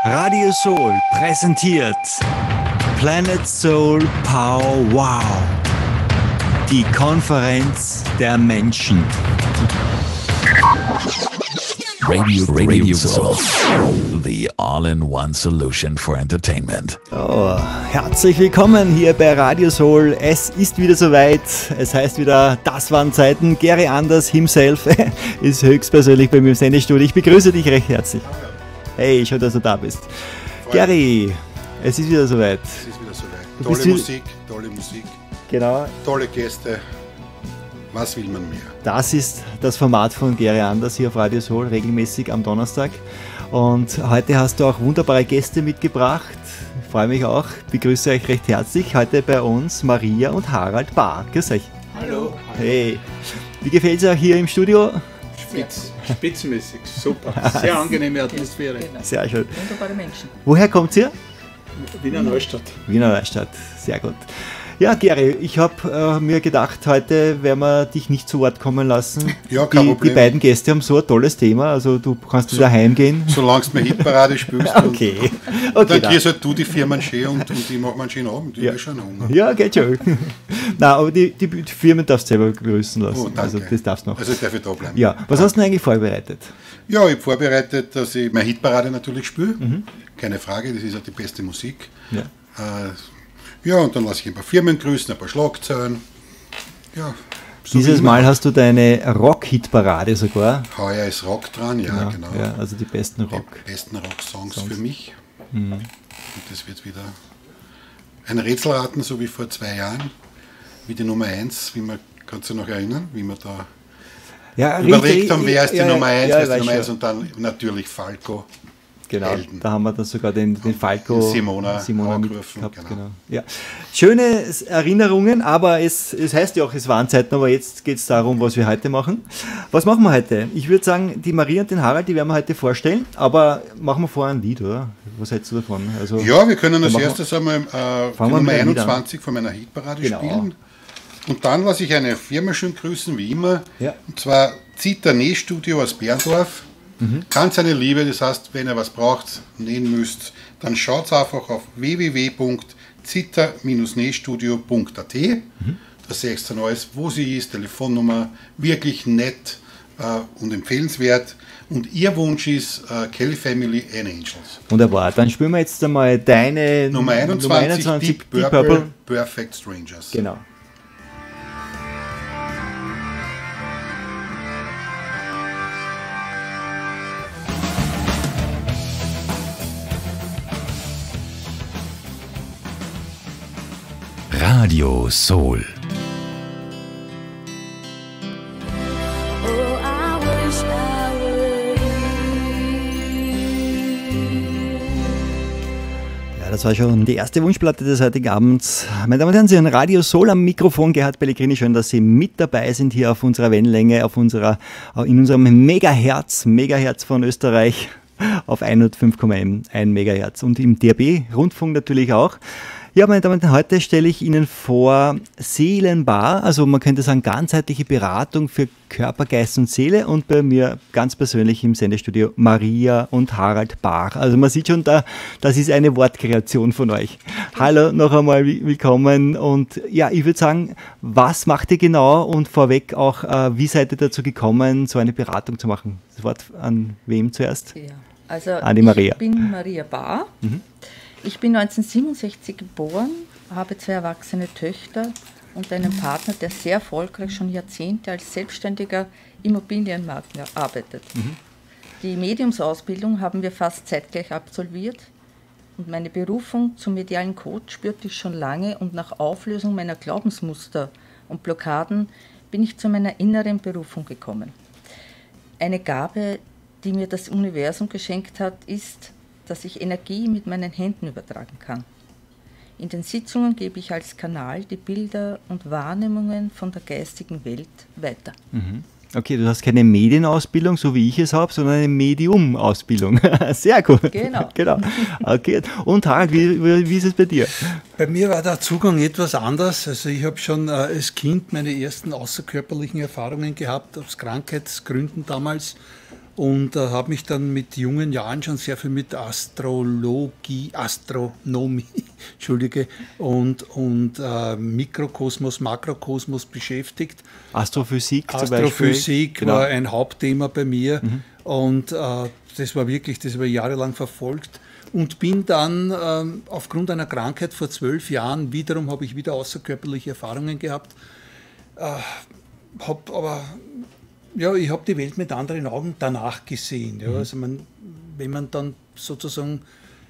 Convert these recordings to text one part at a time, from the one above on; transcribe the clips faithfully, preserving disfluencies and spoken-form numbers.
Radio Soul präsentiert Planet Soul Power Wow. Die Konferenz der Menschen. Radio, Radio Soul, the all-in-one solution for entertainment. Oh, herzlich willkommen hier bei Radio Soul. Es ist wieder soweit. Es heißt wieder, das waren Zeiten. Gary Anders himself ist höchstpersönlich bei mir im Sendestudio. Ich begrüße dich recht herzlich. Hey, schön, dass du da bist. Gary, es ist wieder soweit. Es ist wieder soweit. Du Tolle bist Musik, tolle Musik, Genau. tolle Gäste. Was will man mehr? Das ist das Format von Gary Anders hier auf Radio Soul, regelmäßig am Donnerstag. Und heute hast du auch wunderbare Gäste mitgebracht. Ich freue mich auch, begrüße euch recht herzlich. Heute bei uns Maria und Harald Bahr. Grüß euch. Hallo. Hey, wie gefällt es euch hier im Studio? Spitz, spitzenmäßig, super. Sehr angenehme Atmosphäre. Sehr schön. Wunderbare Menschen. Woher kommt ihr? Wiener Neustadt. Wiener Neustadt, sehr gut. Ja, Gary, ich habe äh, mir gedacht, heute werden wir dich nicht zu Wort kommen lassen. Ja, kein die, Problem. die beiden Gäste haben so ein tolles Thema, also du kannst wieder heimgehen. Solange du mir Hitparade spielst, Okay, und, okay. dann dann. kriegst halt du die Firmen schön und, und ich mache mir einen schönen Abend. Ich Ja. habe schon Hunger. Ja, geht schon. Nein, aber die, die, die Firmen darfst du selber begrüßen lassen. Oh, danke. Also das darfst du noch. Also darf ich da bleiben. Ja, was hast du denn eigentlich vorbereitet? Ja, ich habe vorbereitet, dass ich meine Hitparade natürlich spiele. Mhm. Keine Frage, das ist ja die beste Musik. Ja. Äh, ja, und dann lasse ich ein paar Firmen grüßen, ein paar Schlagzeilen. Ja, so wie Dieses immer. Mal hast du deine Rock-Hit-Parade sogar. Heuer ist Rock dran, ja, genau. Ja, also die besten Rock. Die besten Rock-Songs Songs. für mich. Mhm. Und das wird wieder ein Rätselraten, so wie vor zwei Jahren, wie die Nummer eins, wie man, kannst du dich noch erinnern, wie wir da Ja, überlegt richtig, haben, wer ist die ja, Nummer eins, ja, wer ist die weiß Nummer eins schon. und dann natürlich Falco. Genau, Helden. da haben wir dann sogar den, den Falco Simona Simona angerufen, mitgehabt. genau. Genau. Ja. Schöne Erinnerungen, aber es, es heißt ja auch, es waren Zeiten, aber jetzt geht es darum, was wir heute machen. Was machen wir heute? Ich würde sagen, die Maria und den Harald, die werden wir heute vorstellen, aber machen wir vorher ein Lied, oder? Was hältst du davon? Also, Ja, wir können als machen wir- erstes einmal äh, die Fangen wir Nummer mit einem Lied an. einundzwanzig von meiner Hitparade Genau. spielen. Und dann lasse ich eine Firma schön grüßen, wie immer. Ja. Und zwar Zita Nähstudio aus Berndorf. Mhm. Ganz eine Liebe, das heißt, wenn ihr was braucht, nähen müsst, dann schaut einfach auf w w w punkt zita nähstudio punkt a t. Mhm. Da seht ihr dann alles, wo sie ist, Telefonnummer, wirklich nett äh, und empfehlenswert. Und ihr Wunsch ist äh, Kelly Family and Angels. wunderbar, dann spielen wir jetzt einmal deine Nummer einundzwanzig, Deep, Purple, Perfect Strangers. Genau. Radio Soul. Oh, I wish I were Ja, das war schon die erste Wunschplatte des heutigen Abends. Meine Damen und Herren, Sie hören Radio Soul am Mikrofon. Gerhard Pellegrini, schön, dass Sie mit dabei sind hier auf unserer Wellenlänge, auf unserer, in unserem Megahertz, Megahertz von Österreich auf hundertfünf Komma eins Megahertz und im D A B-Rundfunk natürlich auch. Ja, meine Damen und Herren, heute stelle ich Ihnen vor Seelenbar, also man könnte sagen ganzheitliche Beratung für Körper, Geist und Seele und bei mir ganz persönlich im Sendestudio Maria und Harald Bahr. Also man sieht schon, da, das ist eine Wortkreation von euch. Hallo, noch einmal willkommen und ja, ich würde sagen, was macht ihr genau und vorweg auch, äh, wie seid ihr dazu gekommen, so eine Beratung zu machen? Das Wort an wem zuerst? Ja, also An die Maria. ich bin Maria Bahr. Ich bin neunzehnhundertsiebenundsechzig geboren, habe zwei erwachsene Töchter und einen Partner, der sehr erfolgreich schon Jahrzehnte als selbstständiger Immobilienmakler arbeitet. Die Mediumsausbildung haben wir fast zeitgleich absolviert und meine Berufung zum medialen Coach spürte ich schon lange und nach Auflösung meiner Glaubensmuster und Blockaden bin ich zu meiner inneren Berufung gekommen. Eine Gabe, die mir das Universum geschenkt hat, ist, dass ich Energie mit meinen Händen übertragen kann. In den Sitzungen gebe ich als Kanal die Bilder und Wahrnehmungen von der geistigen Welt weiter. Okay, du hast keine Medienausbildung, so wie ich es habe, sondern eine Medium-Ausbildung. Sehr gut. Genau. genau. Okay. Und Harald, wie, wie, wie ist es bei dir? Bei mir war der Zugang etwas anders. Also ich habe schon äh, als Kind meine ersten außerkörperlichen Erfahrungen gehabt, aus Krankheitsgründen damals. und äh, habe mich dann mit jungen Jahren schon sehr viel mit Astrologie, Astronomie, Entschuldige, und, und äh, Mikrokosmos, Makrokosmos beschäftigt. Astrophysik zum Astrophysik Beispiel. war Genau. ein Hauptthema bei mir Mhm. und äh, das war wirklich, das habe ich jahrelang verfolgt und bin dann ähm, aufgrund einer Krankheit vor zwölf Jahren, wiederum habe ich wieder außerkörperliche Erfahrungen gehabt, äh, habe aber ja, ich habe die Welt mit anderen Augen danach gesehen. Ja. Also man, wenn man dann sozusagen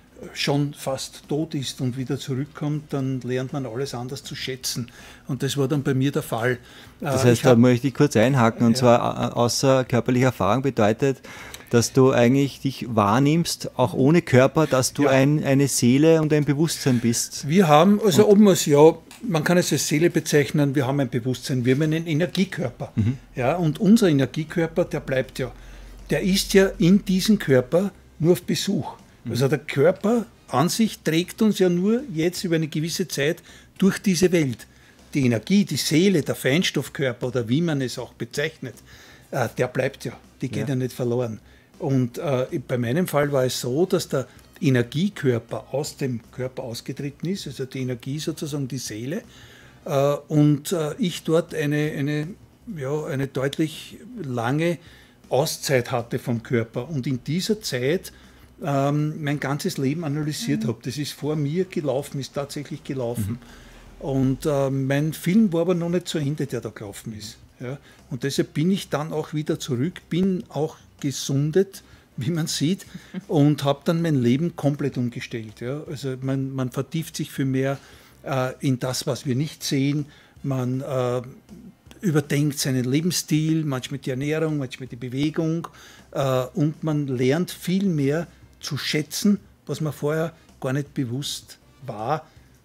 schon fast tot ist und wieder zurückkommt, dann lernt man alles anders zu schätzen. Und das war dann bei mir der Fall. Das Äh, heißt, ich da hab- möchte ich kurz einhaken, und Ja. zwar au- außerkörperliche Erfahrung bedeutet, dass du eigentlich dich wahrnimmst, auch ohne Körper, dass du Ja. ein, eine Seele und ein Bewusstsein bist. Wir haben, also ob man es ja, man kann es als Seele bezeichnen, wir haben ein Bewusstsein, wir haben einen Energiekörper. Ja, und unser Energiekörper, der bleibt ja, der ist ja in diesem Körper nur auf Besuch. Also der Körper an sich trägt uns ja nur jetzt über eine gewisse Zeit durch diese Welt. Die Energie, die Seele, der Feinstoffkörper oder wie man es auch bezeichnet, äh, der bleibt ja, die geht ja, Ja. nicht verloren. Und äh, bei meinem Fall war es so, dass der Energiekörper aus dem Körper ausgetreten ist, also die Energie sozusagen die Seele, äh, und äh, ich dort eine, eine, ja, eine deutlich lange Auszeit hatte vom Körper und in dieser Zeit ähm, mein ganzes Leben analysiert habe. Das ist vor mir gelaufen, ist tatsächlich gelaufen. Und äh, mein Film war aber noch nicht zu Ende, der da gelaufen ist. Ja? Und deshalb bin ich dann auch wieder zurück, bin auch gesundet, wie man sieht, und habe dann mein Leben komplett umgestellt. Ja? Also man, man vertieft sich viel mehr äh, in das, was wir nicht sehen. Man äh, überdenkt seinen Lebensstil, manchmal die Ernährung, manchmal die Bewegung, äh, und man lernt viel mehr zu schätzen, was man vorher gar nicht bewusst war,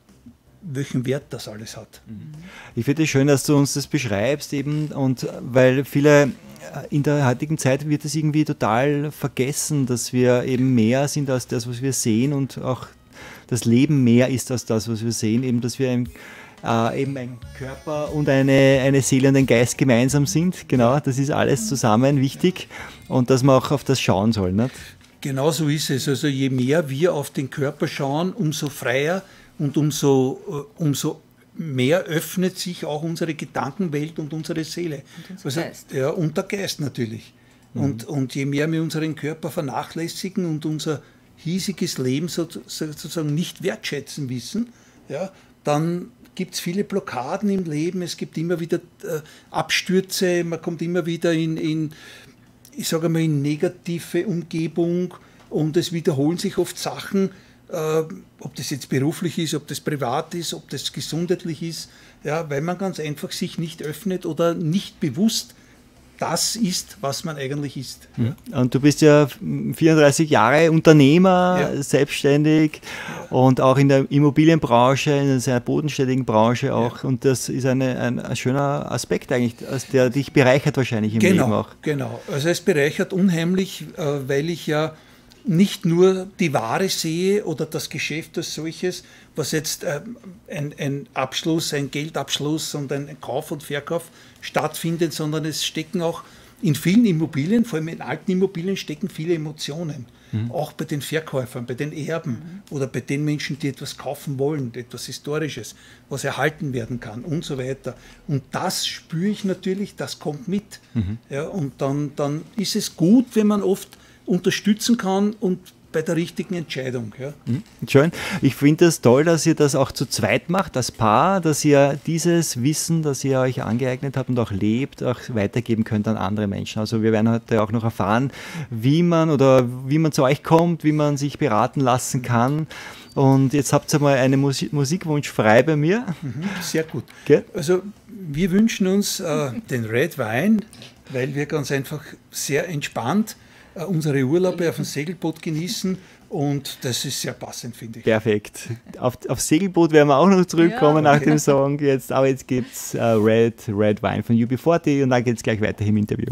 welchen Wert das alles hat. Ich finde es schön, dass du uns das beschreibst, eben, und weil viele in der heutigen Zeit wird es irgendwie total vergessen, dass wir eben mehr sind als das, was wir sehen, und auch das Leben mehr ist als das, was wir sehen, eben, dass wir ein, äh, eben ein Körper und eine, eine Seele und ein Geist gemeinsam sind. Genau, das ist alles zusammen wichtig, und dass man auch auf das schauen soll. Nicht? Genau so ist es. Also je mehr wir auf den Körper schauen, umso freier und umso, äh, umso mehr öffnet sich auch unsere Gedankenwelt und unsere Seele. Und unser also, Geist. Ja, und der Geist natürlich. Mhm. Und, und je mehr wir unseren Körper vernachlässigen und unser hiesiges Leben so, sozusagen nicht wertschätzen wissen, ja, dann gibt es viele Blockaden im Leben, es gibt immer wieder äh, Abstürze, man kommt immer wieder in, in ich sage mal, in negative Umgebung, und es wiederholen sich oft Sachen, äh, ob das jetzt beruflich ist, ob das privat ist, ob das gesundheitlich ist, ja, weil man ganz einfach sich nicht öffnet oder nicht bewusst das ist, was man eigentlich ist. Ja. Und du bist ja vierunddreißig Jahre Unternehmer, Ja. selbstständig, und auch in der Immobilienbranche, in einer sehr bodenständigen Branche auch. Ja. Und das ist eine, ein, ein schöner Aspekt eigentlich, als der dich bereichert wahrscheinlich im Leben Genau, auch. genau. Also es bereichert unheimlich, äh, weil ich ja nicht nur die Ware sehe oder das Geschäft als solches, was jetzt äh, ein, ein Abschluss, ein Geldabschluss und ein Kauf und Verkauf stattfindet, sondern es stecken auch in vielen Immobilien, vor allem in alten Immobilien, stecken viele Emotionen. Mhm. Auch bei den Verkäufern, bei den Erben mhm. oder bei den Menschen, die etwas kaufen wollen, etwas Historisches, was erhalten werden kann und so weiter. Und das spüre ich natürlich, das kommt mit. Mhm. Ja, und dann, dann ist es gut, wenn man oft unterstützen kann und bei der richtigen Entscheidung. Ja. Schön. Ich finde es das toll, dass ihr das auch zu zweit macht, als Paar, dass ihr dieses Wissen, das ihr euch angeeignet habt und auch lebt, auch weitergeben könnt an andere Menschen. Also wir werden heute auch noch erfahren, wie man oder wie man zu euch kommt, wie man sich beraten lassen kann. Und jetzt habt ihr mal einen Musik Musikwunsch frei bei mir. Mhm, sehr gut. Okay. Also wir wünschen uns äh, den Red Wine, weil wir ganz einfach sehr entspannt unsere Urlaube auf dem Segelboot genießen, und das ist sehr passend, finde ich. Perfekt. Auf, auf Segelboot werden wir auch noch zurückkommen, ja, nach dem Song jetzt, aber jetzt gibt es uh, Red, Red Wine von U B vierzig, und dann geht es gleich weiter im Interview.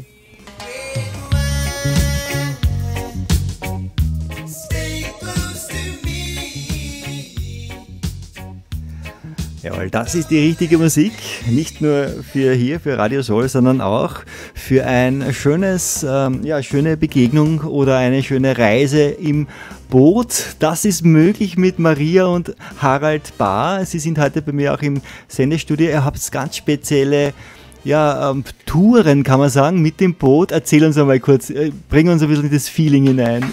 Jawohl, das ist die richtige Musik, nicht nur für hier, für Radio Soul, sondern auch für für ein schönes, ähm, ja, schöne Begegnung oder eine schöne Reise im Boot. Das ist möglich mit Maria und Harald Bahr. Sie sind heute bei mir auch im Sendestudio. Ihr habt ganz spezielle ja, ähm, Touren, kann man sagen, mit dem Boot. Erzähl uns einmal kurz, äh, bring uns ein bisschen in das Feeling hinein.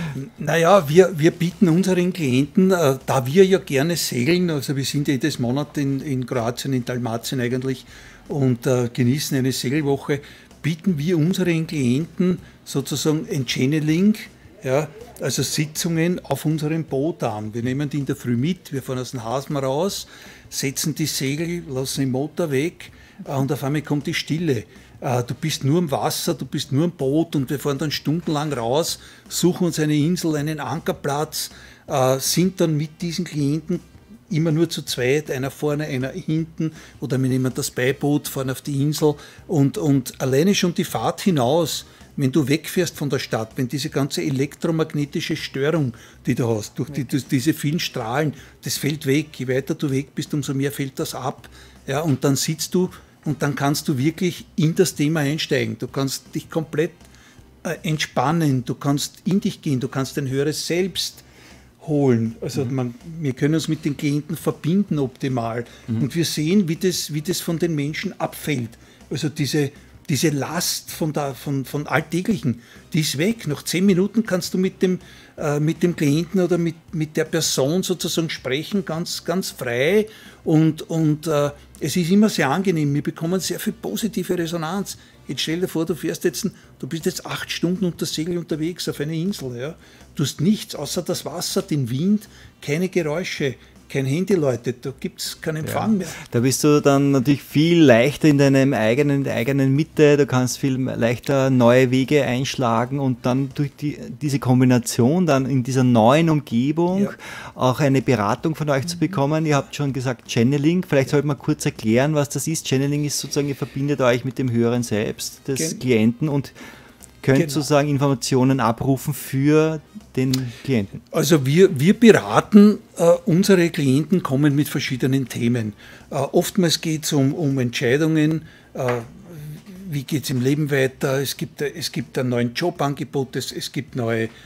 Naja, wir, wir bieten unseren Klienten, äh, da wir ja gerne segeln, also wir sind jedes Monat in, in Kroatien, in Dalmatien eigentlich und äh, genießen eine Segelwoche, bieten wir unseren Klienten sozusagen ein Channeling, ja, also Sitzungen auf unserem Boot an. Wir nehmen die in der Früh mit, wir fahren aus dem Hafen raus, setzen die Segel, lassen den Motor weg äh, und auf einmal kommt die Stille. Du bist nur im Wasser, du bist nur im Boot und wir fahren dann stundenlang raus, suchen uns eine Insel, einen Ankerplatz, sind dann mit diesen Klienten immer nur zu zweit, einer vorne, einer hinten oder wir nehmen das Beiboot, fahren auf die Insel und, und alleine schon die Fahrt hinaus, wenn du wegfährst von der Stadt, wenn diese ganze elektromagnetische Störung, die du hast, durch die, durch diese vielen Strahlen, das fällt weg. Je weiter du weg bist, umso mehr fällt das ab. Ja, und dann sitzt du und dann kannst du wirklich in das Thema einsteigen. Du kannst dich komplett äh, entspannen, du kannst in dich gehen, du kannst ein höheres Selbst holen. Also mhm. man, wir können uns mit den Klienten verbinden optimal. Mhm. Und wir sehen, wie das, wie das von den Menschen abfällt. Also diese, diese Last von, der, von, von Alltäglichen, die ist weg. Nach zehn Minuten kannst du mit dem, äh, mit dem Klienten oder mit, mit der Person sozusagen sprechen, ganz, ganz frei. Und, und äh, es ist immer sehr angenehm. Wir bekommen sehr viel positive Resonanz. Jetzt stell dir vor, du fährst jetzt, du bist jetzt acht Stunden unter Segel unterwegs auf einer Insel. Ja? Du hast nichts außer das Wasser, den Wind, keine Geräusche. Kein Handy läutet, da gibt es keinen Empfang ja. mehr. Da bist du dann natürlich viel leichter in deinem eigenen, der eigenen Mitte, du kannst viel leichter neue Wege einschlagen und dann durch die, diese Kombination dann in dieser neuen Umgebung ja. auch eine Beratung von euch mhm. zu bekommen. Ihr habt schon gesagt Channeling, vielleicht sollte man kurz erklären, was das ist. Channeling ist sozusagen, ihr verbindet euch mit dem höheren Selbst des Gen- Klienten und könnt genau. sozusagen Informationen abrufen für den Klienten. Also wir, wir beraten, äh, unsere Klienten kommen mit verschiedenen Themen. Äh, oftmals geht es um, um Entscheidungen, äh, wie geht es im Leben weiter, es gibt, es gibt ein neues Jobangebot, es, es gibt neue äh,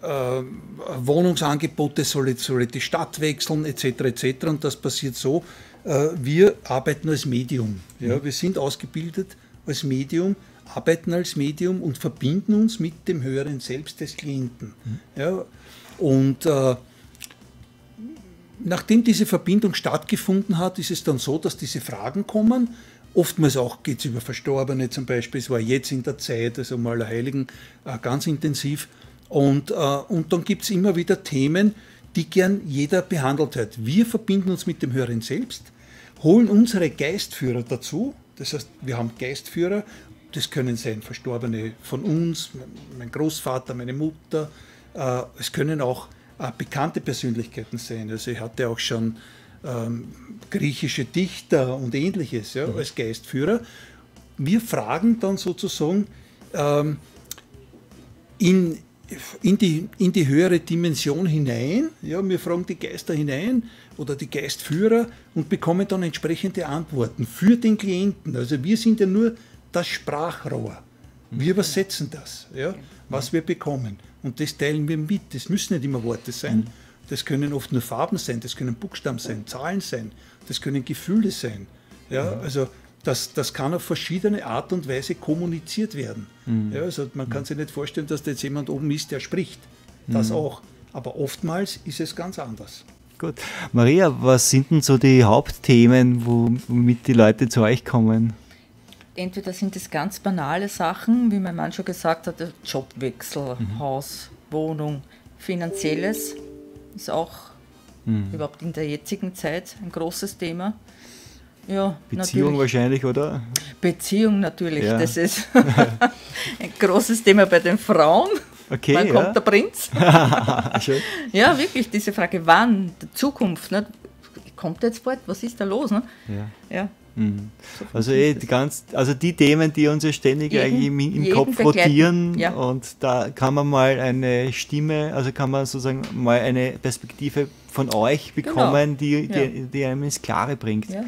Wohnungsangebote, soll, soll die Stadt wechseln, et cetera et cetera. Und das passiert so, äh, wir arbeiten als Medium. Ja? Wir sind ausgebildet als Medium, arbeiten als Medium und verbinden uns mit dem höheren Selbst des Klienten. Mhm. Ja, und äh, nachdem diese Verbindung stattgefunden hat, ist es dann so, dass diese Fragen kommen. Oftmals auch geht es über Verstorbene zum Beispiel. Es war jetzt in der Zeit, also mal Heiligen, äh, ganz intensiv. Und, äh, und dann gibt es immer wieder Themen, die gern jeder behandelt hat. Wir verbinden uns mit dem höheren Selbst, holen unsere Geistführer dazu. Das heißt, wir haben Geistführer. Das können sein Verstorbene von uns, mein Großvater, meine Mutter. Äh, es können auch äh, bekannte Persönlichkeiten sein. Also ich hatte auch schon ähm, griechische Dichter und Ähnliches ja, mhm. als Geistführer. Wir fragen dann sozusagen ähm, in, in, die, in die höhere Dimension hinein. Ja, wir fragen die Geister hinein oder die Geistführer und bekommen dann entsprechende Antworten für den Klienten. Also wir sind ja nur das Sprachrohr. Wir übersetzen das, ja, was wir bekommen. Und das teilen wir mit. Das müssen nicht immer Worte sein. Das können oft nur Farben sein, das können Buchstaben sein, Zahlen sein, das können Gefühle sein. Ja, also das, das kann auf verschiedene Art und Weise kommuniziert werden. Ja, also man kann sich nicht vorstellen, dass da jetzt jemand oben ist, der spricht. Das auch. Aber oftmals ist es ganz anders. Gut. Maria, was sind denn so die Hauptthemen, womit die Leute zu euch kommen? Entweder sind es ganz banale Sachen, wie mein Mann schon gesagt hat, Jobwechsel, mhm. Haus, Wohnung, Finanzielles ist auch mhm. überhaupt in der jetzigen Zeit ein großes Thema. Ja, Beziehung wahrscheinlich, oder? Beziehung natürlich, ja. Das ist ein großes Thema bei den Frauen. Okay, wann ja. kommt der Prinz? Schön. Ja, wirklich, diese Frage, wann, die Zukunft, ne? Kommt jetzt bald, was ist da los? Ne? Ja. Ja. Mhm. So also, eh, die ganz, also die Themen, die uns ja ständig jeden, eigentlich im, im Kopf rotieren ja. Und da kann man mal eine Stimme, also kann man sozusagen mal eine Perspektive von euch bekommen, genau. die, die, ja. die einem ins Klare bringt. Ja.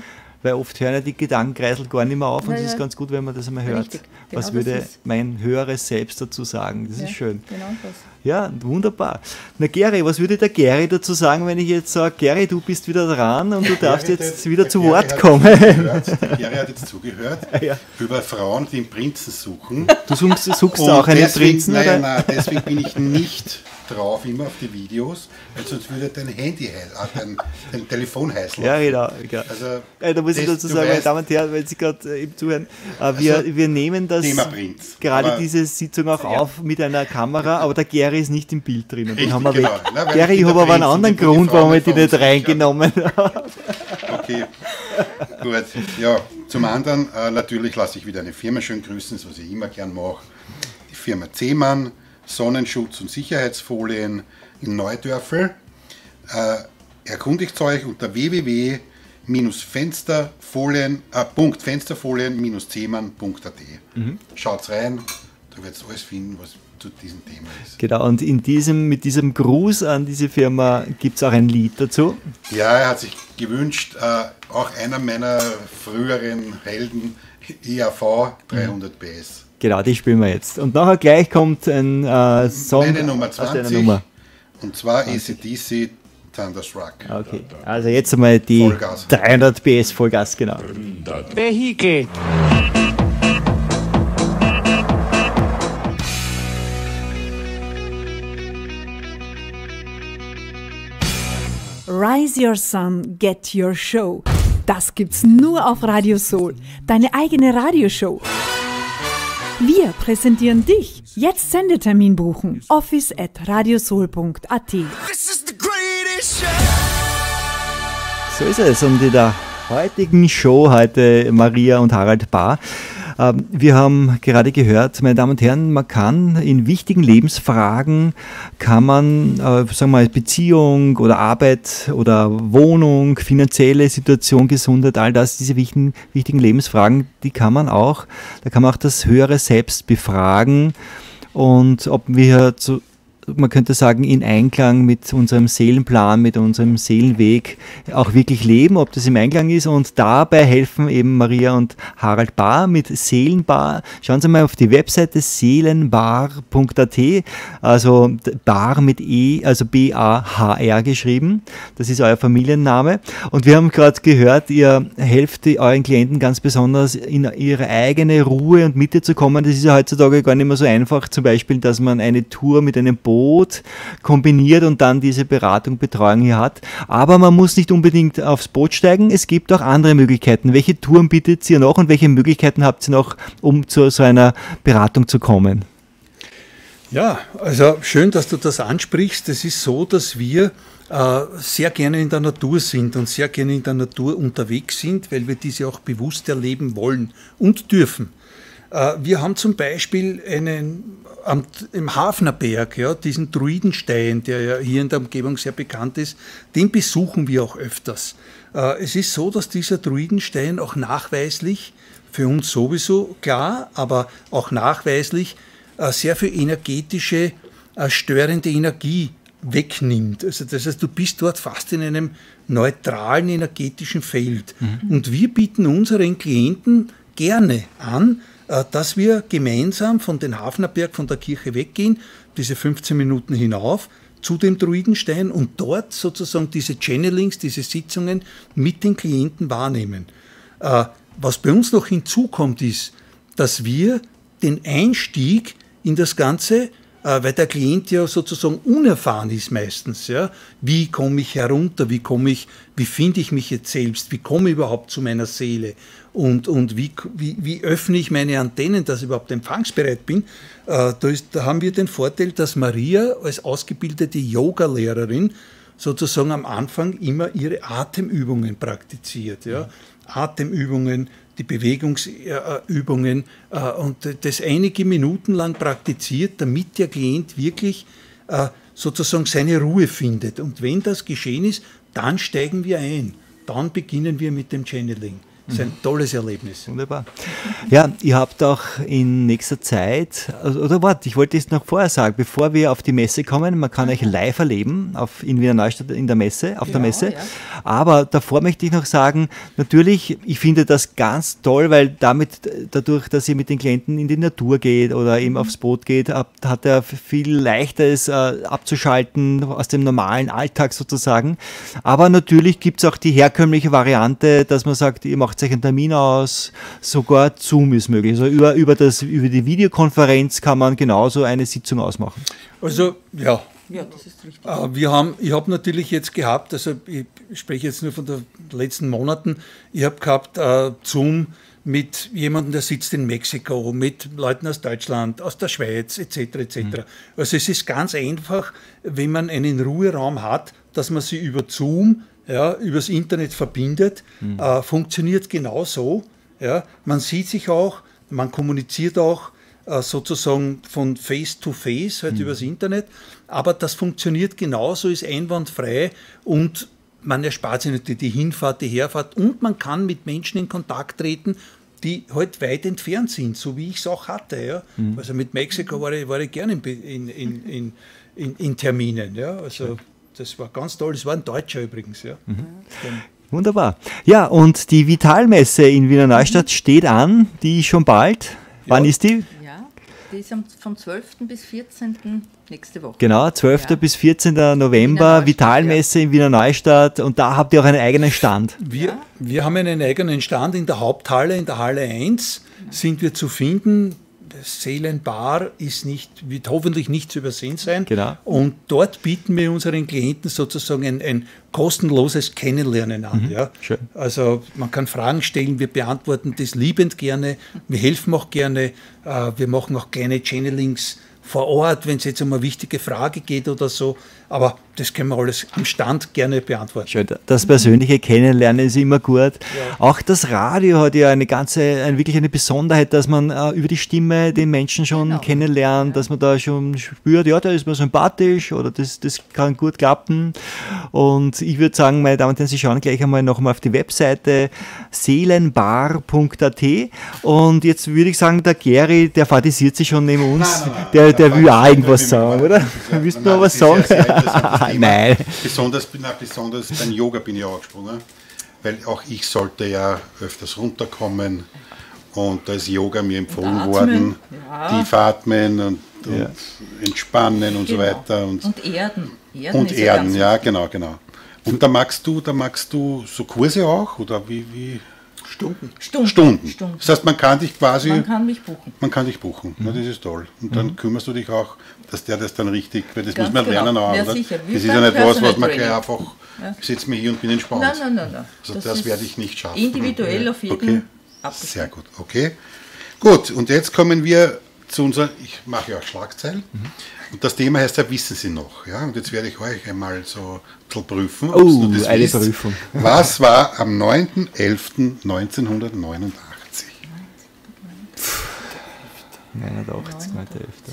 Weil oft hören ja die Gedankenkreisel gar nicht mehr auf und Ja, es ja. ist ganz gut, wenn man das einmal hört. Richtig, genau Was das würde ist. mein höheres Selbst dazu sagen? Das Ja, ist schön. Genau das. Ja, wunderbar. Na Gary, was würde der Gary dazu sagen, wenn ich jetzt sage, Gary, du bist wieder dran und du darfst Gary, jetzt der- wieder der zu Gary Wort hat kommen. zugehört, Der Gary hat jetzt zugehört Ja. über Frauen, die einen Prinzen suchen. Du suchst, suchst Und auch einen deswegen, Prinzen, nein, oder? nein, deswegen bin ich nicht drauf immer auf die Videos, weil sonst würde dein Handy, heiß- äh, dein, dein Telefon heiß Ja, laufen. genau. genau. Also, Äh, da muss ich das- dazu du sagen, meine weißt- Damen und Herren, wenn Sie gerade äh, eben zuhören, äh, wir, Also, wir nehmen das Thema Prinz. gerade Aber- diese Sitzung auch auf mit einer Kamera, aber der Gary ist nicht im Bild drin. Und den Richtig, haben wir genau. weg. Na, weil Gary, ich ich bin habe der aber einen Prinz und anderen ich will die Grund, Frau warum ich nicht die nicht verunsichern. reingenommen habe. Okay, gut. Ja, zum anderen, äh, natürlich lasse ich wieder eine Firma schön grüßen, das was ich immer gern mache. Die Firma Zehmann, Sonnenschutz und Sicherheitsfolien in Neudörfel. Äh, erkundigt euch unter w w w Punkt fensterfolien Punkt zehmann Punkt a t. Mhm. Schaut rein, da werdet ihr alles finden, was zu diesem Thema ist. Genau, und in diesem, mit diesem Gruß an diese Firma gibt es auch ein Lied dazu. Ja, er hat sich gewünscht, äh, auch einer meiner früheren Helden, E A V dreihundert P S. Genau, die spielen wir jetzt. Und nachher gleich kommt ein äh, Song Meine Nummer aus deiner zwanzig, Nummer. und zwar A C D C Thunderstruck. Okay, also jetzt einmal die Vollgas. dreihundert P S Vollgas, genau. Vehicle. Rise Your Sun, Get Your Show. Das gibt's nur auf Radio Soul. Deine eigene Radioshow. Wir präsentieren dich. Jetzt Sendetermin buchen. office at radiosoul punkt a t. So ist es. Und in der heutigen Show heute Maria und Harald Bahr. Ähm, Wir haben gerade gehört, meine Damen und Herren, man kann in wichtigen Lebensfragen, kann man, äh, sagen wir mal, Beziehung oder Arbeit oder Wohnung, finanzielle Situation, Gesundheit, all das, diese wichtigen, wichtigen Lebensfragen, die kann man auch, da kann man auch das höhere Selbst befragen und ob wir zu man könnte sagen, in Einklang mit unserem Seelenplan, mit unserem Seelenweg auch wirklich leben, ob das im Einklang ist. Und dabei helfen eben Maria und Harald Bahr mit Seelenbar. Schauen Sie mal auf die Webseite seelenbar punkt a t, also Bar mit E, also B A H R geschrieben. Das ist euer Familienname. Und wir haben gerade gehört, ihr helft euren Klienten ganz besonders in ihre eigene Ruhe und Mitte zu kommen. Das ist ja heutzutage gar nicht mehr so einfach. Zum Beispiel, dass man eine Tour mit einem Boot kombiniert und dann diese Beratung, Betreuung hier hat. Aber man muss nicht unbedingt aufs Boot steigen. Es gibt auch andere Möglichkeiten. Welche Touren bietet ihr noch und welche Möglichkeiten habt ihr noch, um zu so einer Beratung zu kommen? Ja, also schön, dass du das ansprichst. Es ist so, dass wir äh, sehr gerne in der Natur sind und sehr gerne in der Natur unterwegs sind, weil wir diese auch bewusst erleben wollen und dürfen. Äh, wir haben zum Beispiel einen am, im Hafnerberg, ja, diesen Druidenstein, der ja hier in der Umgebung sehr bekannt ist, den besuchen wir auch öfters. Äh, es ist so, dass dieser Druidenstein auch nachweislich, für uns sowieso klar, aber auch nachweislich äh, sehr viel energetische, äh, störende Energie wegnimmt. Also das heißt, du bist dort fast in einem neutralen energetischen Feld. Mhm. Und wir bieten unseren Klienten gerne an, dass wir gemeinsam von den Hafnerberg, von der Kirche weggehen, diese fünfzehn Minuten hinauf zu dem Druidenstein und dort sozusagen diese Channelings, diese Sitzungen mit den Klienten wahrnehmen. Was bei uns noch hinzukommt, ist, dass wir den Einstieg in das Ganze, weil der Klient ja sozusagen unerfahren ist meistens, ja, wie komme ich herunter, wie komme ich, wie finde ich mich jetzt selbst, wie komme ich überhaupt zu meiner Seele und, und wie, wie, wie öffne ich meine Antennen, dass ich überhaupt empfangsbereit bin. Äh, da, ist, da haben wir den Vorteil, dass Maria als ausgebildete Yoga-Lehrerin sozusagen am Anfang immer ihre Atemübungen praktiziert. Ja? Atemübungen, die Bewegungsübungen äh, und das einige Minuten lang praktiziert, damit der Klient wirklich äh, sozusagen seine Ruhe findet. Und wenn das geschehen ist, dann steigen wir ein. Dann beginnen wir mit dem Channeling. Das ist ein tolles Erlebnis. Wunderbar. Ja, ihr habt auch in nächster Zeit, oder warte, ich wollte es noch vorher sagen, bevor wir auf die Messe kommen, man kann euch live erleben auf, in Wiener Neustadt in der Messe, auf ja, der Messe. Ja. Aber davor möchte ich noch sagen, natürlich, ich finde das ganz toll, weil damit, dadurch, dass ihr mit den Klienten in die Natur geht oder eben aufs Boot geht, hat er viel leichter es äh, abzuschalten aus dem normalen Alltag sozusagen. Aber natürlich gibt es auch die herkömmliche Variante, dass man sagt, ihr macht euch einen Termin aus, sogar Zoom ist möglich. Also über, über, das, über die Videokonferenz kann man genauso eine Sitzung ausmachen. Also ja, ja das ist richtig. Wir haben, ich habe natürlich jetzt gehabt, also ich spreche jetzt nur von den letzten Monaten, ich habe gehabt äh, Zoom mit jemandem, der sitzt in Mexiko, mit Leuten aus Deutschland, aus der Schweiz et cetera et cetera. Mhm. Also es ist ganz einfach, wenn man einen Ruheraum hat, dass man sie über Zoom, ja, übers Internet verbindet, mhm. äh, funktioniert genauso. Ja. Man sieht sich auch, man kommuniziert auch äh, sozusagen von Face to Face, halt mhm. übers Internet, aber das funktioniert genauso, ist einwandfrei und man erspart sich natürlich die Hinfahrt, die Herfahrt und man kann mit Menschen in Kontakt treten, die halt weit entfernt sind, so wie ich es auch hatte. Ja. Mhm. Also mit Mexiko war ich, war ich gerne in, in, in, in, in Terminen. Ja. Also das war ganz toll. Das war ein Deutscher übrigens. Ja. Mhm. Wunderbar. Ja, und die Vitalmesse in Wiener Neustadt mhm. steht an, die schon bald. Wann ja. ist die? Ja, die ist vom zwölften bis vierzehnten nächste Woche. Genau, zwölften ja. bis vierzehnten November, Vitalmesse ja. in Wiener Neustadt und da habt ihr auch einen eigenen Stand. Wir, ja. wir haben einen eigenen Stand in der Haupthalle, in der Halle eins ja. sind wir zu finden. Seelenbar ist nicht, wird hoffentlich nicht zu übersehen sein. Genau. Und dort bieten wir unseren Klienten sozusagen ein, ein kostenloses Kennenlernen an. Mhm. Ja. Schön. Also man kann Fragen stellen, wir beantworten das liebend gerne, wir helfen auch gerne, äh, wir machen auch kleine Channelings vor Ort, wenn es jetzt um eine wichtige Frage geht oder so. Aber das können wir alles am Stand gerne beantworten. Schön, das persönliche Kennenlernen ist immer gut. Ja. Auch das Radio hat ja eine ganze, eine, wirklich eine Besonderheit, dass man äh, über die Stimme den Menschen schon genau. kennenlernt, ja. dass man da schon spürt, ja, der ist mir sympathisch oder das, das kann gut klappen. Und ich würde sagen, meine Damen und Herren, Sie schauen gleich einmal noch mal auf die Webseite seelenbar punkt a t und jetzt würde ich sagen, der Gary, der fantasiert sich schon neben uns, nein, nein, der, der will auch irgendwas sagen, oder? Willst du noch was sagen? Nein. Besonders, na, besonders beim Yoga bin ich auch angesprungen, weil auch ich sollte ja öfters runterkommen und da ist Yoga mir empfohlen und worden, ja. tief atmen und, und ja. entspannen und genau. so weiter. Und, und Erden. Erden und Erden, ja genau, genau. Und da magst du, da magst du so Kurse auch, oder wie? wie? Stunden. Stunden. Stunden. Stunden. Das heißt, man kann dich quasi... Man kann mich buchen. Man kann dich buchen, mhm. ja, das ist toll. Und dann mhm. kümmerst du dich auch, dass der das dann richtig, weil das Ganz muss man genau. lernen auch, ja, oder? Sicher. Das ist ja nicht was, was man gleich einfach, ja. ich setze mich hier und bin entspannt. Nein, nein, nein. nein. Also das, das werde ich nicht schaffen. Individuell auf jeden okay. abgestimmt. Sehr gut, okay. Gut, und jetzt kommen wir zu unserer, ich mache ja auch Schlagzeilen. Mhm. Und das Thema heißt ja, wissen Sie noch? Ja? Und jetzt werde ich euch einmal so ein bisschen prüfen. Oh, das eine wisst. Prüfung. Was war am neunten elften neunzehnhundertneunundachtzig? neunundachtzig, neunter elfter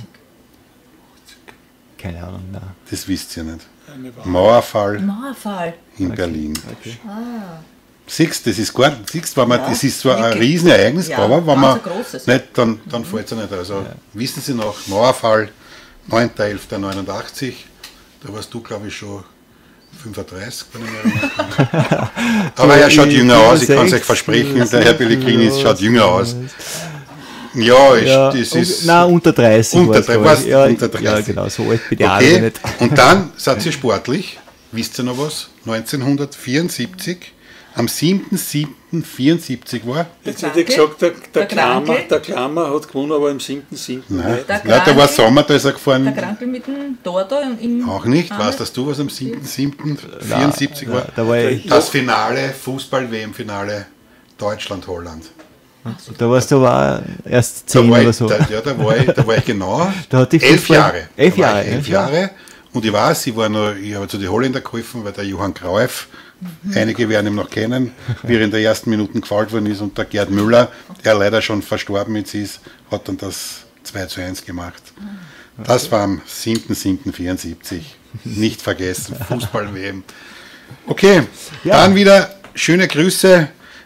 Keine Ahnung, nein. Das wisst ihr nicht. Mauerfall, Mauerfall. in okay. Berlin. Okay. Ah. Siehst, das ist gar siehst, wenn man, ja, das ist zwar ein wirklich. Riesenereignis, Ja, aber wenn man großes. nicht, dann, dann mhm. fällt es nicht. Also ja. wissen Sie noch, Mauerfall, neunter elfter neunundachtzig, da warst du, glaube ich, schon fünfunddreißig, wenn ich mich erinnere. Aber er schaut jünger aus, ich kann es euch versprechen, der Herr Pellegrini schaut jünger aus. Ja, ich, ja, das ist... Nein, unter dreißig. Unter, was, ja, unter dreißig. Ja, genau, so alt bin ich okay. auch nicht. Und dann seid ihr sportlich, wisst ihr noch was? neunzehnhundertvierundsiebzig, am siebten siebten vierundsiebzig war. Jetzt hätte ich gesagt, der, der, der, Klammer, der Klammer hat gewonnen, aber am siebten siebten Nein, der Nein, da war Sommer, da ist er gefahren. Der Krankel mit dem Tor da im Auch nicht, weißt das du, was am siebten siebten vierundsiebzig war? Da war ich das Finale, Fußball-W M-Finale Deutschland-Holland. Da warst du aber erst zehn da oder ich, so. Da, ja, da war ich, da war ich genau da hatte ich elf Jahre. Elf Jahre. Elf Jahre. Und ich weiß, ich, war noch, ich habe zu den Holländer geholfen, weil der Johann Cruyff, mhm. einige werden ihn noch kennen, wie er in den ersten Minuten gefällt worden ist, und der Gerd Müller, der leider schon verstorben jetzt ist, hat dann das zwei zu eins gemacht. Das war am siebten siebten vierundsiebzig. Nicht vergessen, Fußball-W M. Okay, ja. Dann wieder schöne Grüße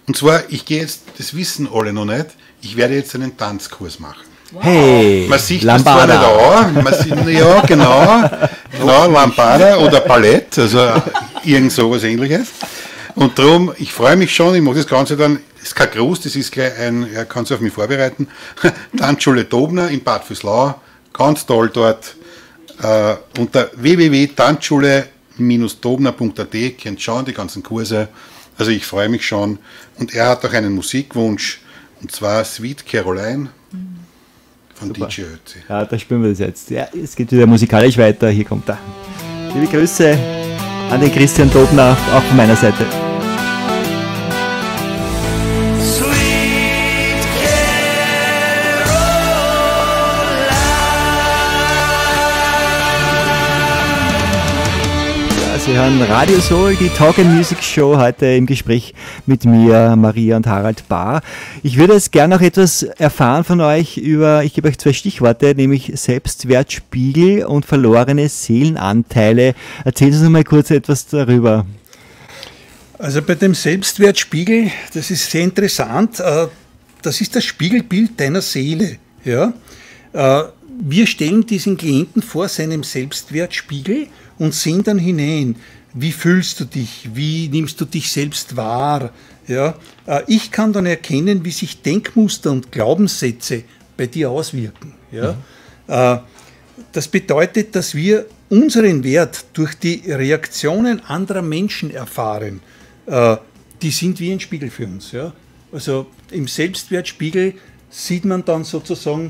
Und zwar, ich gehe jetzt, das wissen alle noch nicht, ich werde jetzt einen Tanzkurs machen. Wow. Hey, man sieht Lambada. das zwar nicht an, man sieht, ja genau, genau, Lambada oder Ballett, also irgend sowas ähnliches. Und darum, ich freue mich schon, ich mache das Ganze dann, das ist kein Gruß, das ist gleich ein, er kann sich auf mich vorbereiten, Tanzschule Dobner in Bad Vöslau, ganz toll dort, äh, unter w w w punkt tanzschule Bindestrich dobner punkt a t könnt schauen, die ganzen Kurse, also ich freue mich schon. Und er hat auch einen Musikwunsch, und zwar Sweet Caroline von Super. D J Ötzi. Ja, da spielen wir das jetzt. Ja, es geht wieder musikalisch weiter, hier kommt er. Liebe Grüße an den Christian Dobner, auch von meiner Seite. Sie hören Radio Soul, die Talk and Music Show, heute im Gespräch mit mir, Maria und Harald Bahr. Ich würde jetzt gerne noch etwas erfahren von euch über, ich gebe euch zwei Stichworte, nämlich Selbstwertspiegel und verlorene Seelenanteile. Erzählen Sie uns mal kurz etwas darüber. Also bei dem Selbstwertspiegel, das ist sehr interessant, das ist das Spiegelbild deiner Seele. Ja? Wir stellen diesen Klienten vor seinem Selbstwertspiegel und sehen dann hinein, wie fühlst du dich, wie nimmst du dich selbst wahr. Ja? Ich kann dann erkennen, wie sich Denkmuster und Glaubenssätze bei dir auswirken. Ja? Mhm. Das bedeutet, dass wir unseren Wert durch die Reaktionen anderer Menschen erfahren. Die sind wie ein Spiegel für uns. Ja? Also im Selbstwertspiegel sieht man dann sozusagen,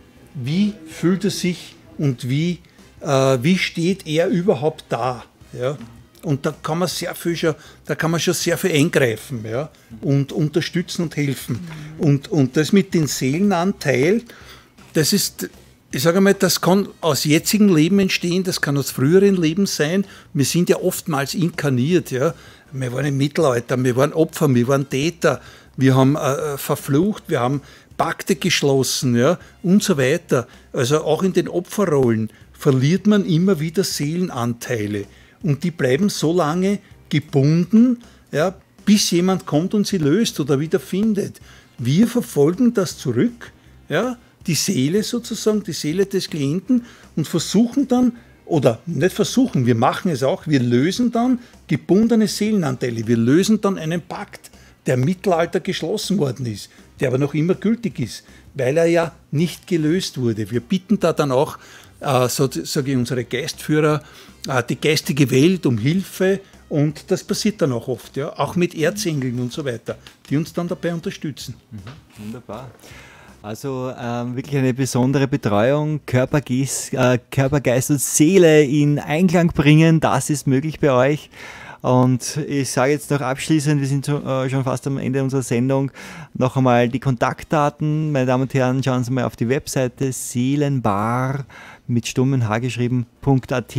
wie fühlt er sich und wie Äh, wie steht er überhaupt da? Ja? Und da kann man sehr viel schon, da kann man schon sehr viel eingreifen, ja? Und unterstützen und helfen. Und, und das mit dem Seelenanteil, das ist, ich sage mal, das kann aus jetzigem Leben entstehen, das kann aus früheren Leben sein. Wir sind ja oftmals inkarniert, ja? Wir waren im Mittelalter, wir waren Opfer, wir waren Täter, wir haben äh, verflucht, wir haben Pakte geschlossen, ja? Und so weiter. Also auch in den Opferrollen verliert man immer wieder Seelenanteile und die bleiben so lange gebunden, ja, bis jemand kommt und sie löst oder wieder findet. Wir verfolgen das zurück, ja, die Seele sozusagen, die Seele des Klienten und versuchen dann, oder nicht versuchen, wir machen es auch, wir lösen dann gebundene Seelenanteile, wir lösen dann einen Pakt, der im Mittelalter geschlossen worden ist, der aber noch immer gültig ist, weil er ja nicht gelöst wurde. Wir bitten da dann auch Äh, so sage ich, unsere Geistführer, äh, die geistige Welt um Hilfe und das passiert dann auch oft, ja, auch mit Erzengeln und so weiter, die uns dann dabei unterstützen. Mhm, wunderbar. Also ähm, wirklich eine besondere Betreuung, Körper, Geist, äh, Körper, Geist und Seele in Einklang bringen, das ist möglich bei euch. Und ich sage jetzt noch abschließend, wir sind äh, schon fast am Ende unserer Sendung, noch einmal die Kontaktdaten. Meine Damen und Herren, schauen Sie mal auf die Webseite seelenbar mit stummen H geschrieben .at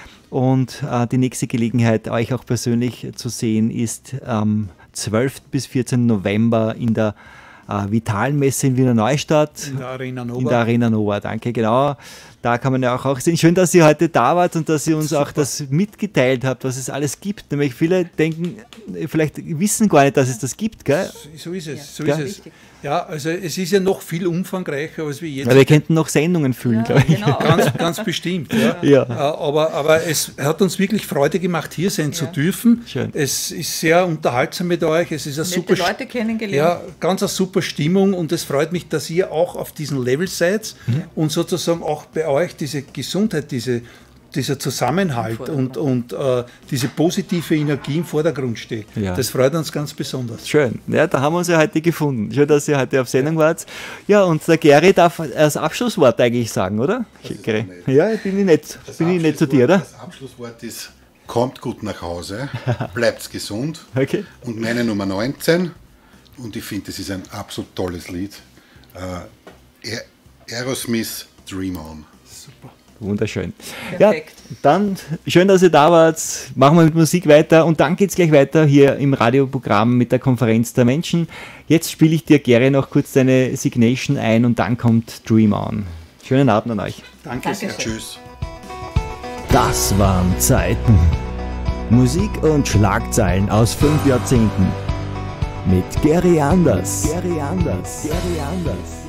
und äh, die nächste Gelegenheit, euch auch persönlich zu sehen, ist am zwölften bis vierzehnten November in der äh, Vitalmesse in Wiener Neustadt. In der Arena Nova. In der Arena Nova, danke, genau. Da kann man ja auch, auch sehen. Schön, dass ihr heute da wart und dass ihr uns Super. Auch das mitgeteilt habt, was es alles gibt. Nämlich viele denken, vielleicht wissen gar nicht, dass es das gibt, gell? So ist es, ja. so Ja. ist es. Ja, also es ist ja noch viel umfangreicher, als wir jetzt. Ja, wir könnten noch Sendungen füllen, Ja, glaube ich. genau. Ganz, ganz bestimmt. Ja. Ja. Äh, Aber, aber es hat uns wirklich Freude gemacht, hier sein zu Ja. dürfen. Schön. Es ist sehr unterhaltsam mit euch. Es ist eine Nette super, Leute kennengelernt. ja, ganz eine super Stimmung und es freut mich, dass ihr auch auf diesem Level seid und sozusagen auch bei euch diese Gesundheit, diese, dieser Zusammenhalt und, und äh, diese positive Energie im Vordergrund steht. Ja. Das freut uns ganz besonders. Schön, ja, da haben wir uns ja heute gefunden. Schön, dass ihr heute auf Sendung wart. Ja, und der Gary darf als Abschlusswort eigentlich sagen, oder? Gary? Ja, bin ich nicht, bin ich nicht zu dir, oder? Das Abschlusswort ist, kommt gut nach Hause, bleibt gesund. Okay. Und meine Nummer neunzehn, und ich finde, das ist ein absolut tolles Lied, äh, Aerosmith, Dream On. Super. Wunderschön. Perfekt. Ja, dann schön, dass ihr da wart. Machen wir mit Musik weiter und dann geht es gleich weiter hier im Radioprogramm mit der Konferenz der Menschen. Jetzt spiele ich dir, Gary, noch kurz deine Signation ein und dann kommt Dream On. Schönen Abend an euch. Danke sehr. Dankeschön. Tschüss. Das waren Zeiten. Musik und Schlagzeilen aus fünf Jahrzehnten. mit Gary Anders. Gary Anders. Gary Anders.